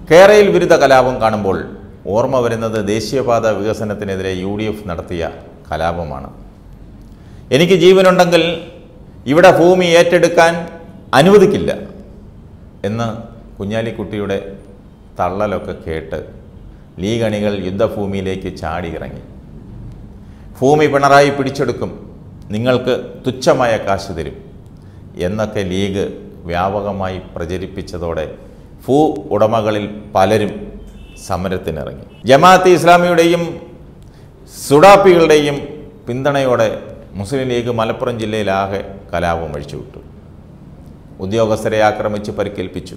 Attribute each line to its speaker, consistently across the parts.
Speaker 1: കേരയിൽ വിരുദ്ധ കലാപം കാണുമ്പോൾ ഓർമ്മ വരുന്നത് ദേശീയപാത വികസനത്തിനെതിരെ UDF നടത്തിയ കലാപമാണ്. എനിക്ക് ജീവനുണ്ടെങ്കിൽ ഇവിടെ ഭൂമി ഏറ്റെടുക്കാൻ അനുവദിക്കില്ല എന്ന് കുഞ്ഞാലിക്കുട്ടിയുടെ തള്ളലൊക്കെ കേട്ട് ലീഗ് അണികൾ യുദ്ധഭൂമിയിലേക്ക് ചാടി ഇറങ്ങി. ഭൂമി പിണറായി പിടിച്ചെടുക്കും, നിങ്ങൾക്ക് തുച്ഛമായ കാശ് തരും എന്നൊക്കെ ലീഗ് വ്യാപകമായി പ്രചരിപ്പിച്ചതോടെ ഭൂ ഉടമകളിൽ പലരും സമരത്തിനിറങ്ങി. ജമാഅത്തെ ഇസ്ലാമിയുടെയും സുഡാപ്പികളുടെയും പിന്തുണയോടെ മുസ്ലിം ലീഗ് മലപ്പുറം ജില്ലയിലാകെ കലാപം അഴിച്ചുവിട്ടു. ഉദ്യോഗസ്ഥരെ ആക്രമിച്ച് പരിക്കേൽപ്പിച്ചു.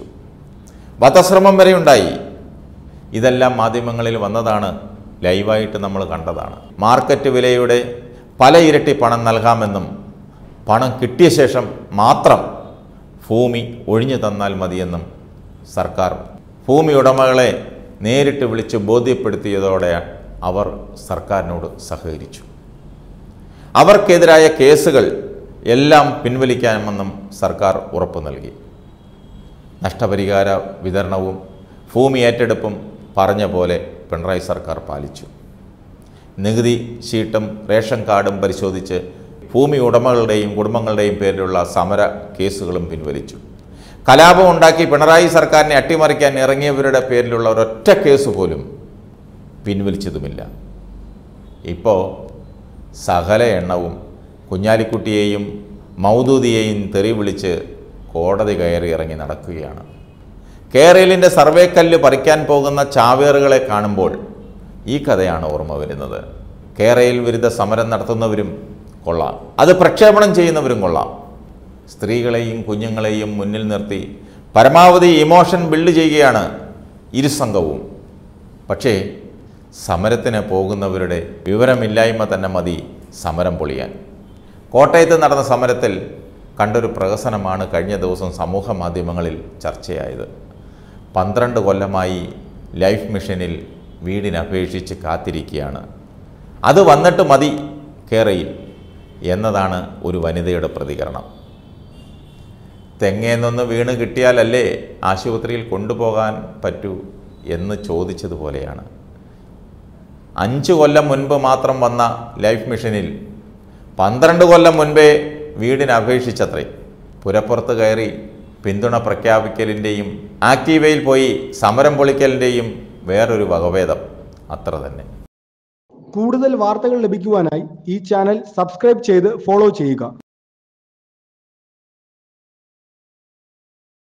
Speaker 1: വധശ്രമം വരെ ഉണ്ടായി. ഇതെല്ലാം മാധ്യമങ്ങളിൽ വന്നതാണ്, ലൈവായിട്ട് നമ്മൾ കണ്ടതാണ്. മാർക്കറ്റ് വിലയുടെ പല ഇരട്ടി പണം നൽകാമെന്നും പണം കിട്ടിയ ശേഷം മാത്രം ഭൂമി ഒഴിഞ്ഞു തന്നാൽ മതിയെന്നും സർക്കാർ ഭൂമി ഉടമകളെ നേരിട്ട് വിളിച്ച് ബോധ്യപ്പെടുത്തിയതോടെ അവർ സർക്കാരിനോട് സഹകരിച്ചു. അവർക്കെതിരായ കേസുകൾ എല്ലാം പിൻവലിക്കാമെന്നും സർക്കാർ ഉറപ്പു നൽകി. നഷ്ടപരിഹാര വിതരണവും ഭൂമി ഏറ്റെടുപ്പും പറഞ്ഞ പോലെ പിണറായി സർക്കാർ പാലിച്ചു. നികുതി ഷീട്ടും റേഷൻ കാർഡും പരിശോധിച്ച് ഭൂമി ഉടമകളുടെയും കുടുംബങ്ങളുടെയും പേരിലുള്ള സമര കേസുകളും പിൻവലിച്ചു. കലാപം ഉണ്ടാക്കി പിണറായി സർക്കാരിനെ അട്ടിമറിക്കാൻ ഇറങ്ങിയവരുടെ പേരിലുള്ള ഒരൊറ്റ കേസ് പോലും പിൻവലിച്ചതുമില്ല. ഇപ്പോൾ സകല എണ്ണവും കുഞ്ഞാലിക്കുട്ടിയെയും മൗദൂദിയെയും തെറി വിളിച്ച് കോടതി കയറി ഇറങ്ങി നടക്കുകയാണ്. കേരളിൻ്റെ സർവേക്കല്ല് പറിക്കാൻ പോകുന്ന ചാവേറുകളെ കാണുമ്പോൾ ഈ കഥയാണ് ഓർമ്മ വരുന്നത്. കേരയിൽ വിരുദ്ധ സമരം നടത്തുന്നവരും കൊള്ളാം, അത് പ്രക്ഷേപണം ചെയ്യുന്നവരും കൊള്ളാം. സ്ത്രീകളെയും കുഞ്ഞുങ്ങളെയും മുന്നിൽ നിർത്തി പരമാവധി ഇമോഷൻ ബിൽഡ് ചെയ്യുകയാണ് ഇരുസംഘവും. പക്ഷേ സമരത്തിന് പോകുന്നവരുടെ വിവരമില്ലായ്മ തന്നെ മതി സമരം പൊളിയാൻ. കോട്ടയത്ത് നടന്ന സമരത്തിൽ കണ്ടൊരു പ്രഹസനമാണ് കഴിഞ്ഞ ദിവസം സമൂഹ മാധ്യമങ്ങളിൽ ചർച്ചയായത്. 12 കൊല്ലമായി ലൈഫ് മിഷനിൽ വീടിനപേക്ഷിച്ച് കാത്തിരിക്കുകയാണ്, അത് വന്നിട്ട് മതി കേരയിൽ എന്നതാണ് ഒരു വനിതയുടെ പ്രതികരണം. തെങ്ങേന്നൊന്ന് വീണ് കിട്ടിയാലല്ലേ ആശുപത്രിയിൽ കൊണ്ടുപോകാൻ പറ്റൂ എന്ന് ചോദിച്ചതുപോലെയാണ്. 5 കൊല്ലം മുൻപ് മാത്രം വന്ന ലൈഫ് മിഷനിൽ 12 കൊല്ലം മുൻപേ വീടിന് അപേക്ഷിച്ചത്രേ. പുരപ്പുറത്ത് കയറി പിന്തുണ പ്രഖ്യാപിക്കലിൻ്റെയും ആക്റ്റീവയിൽ പോയി സമരം പൊളിക്കലിൻ്റെയും വേറൊരു വകഭേദം അത്ര തന്നെ.
Speaker 2: കൂടുതൽ വാർത്തകൾ ലഭിക്കുവാനായി ഈ ചാനൽ സബ്സ്ക്രൈബ് ചെയ്ത് ഫോളോ ചെയ്യുക.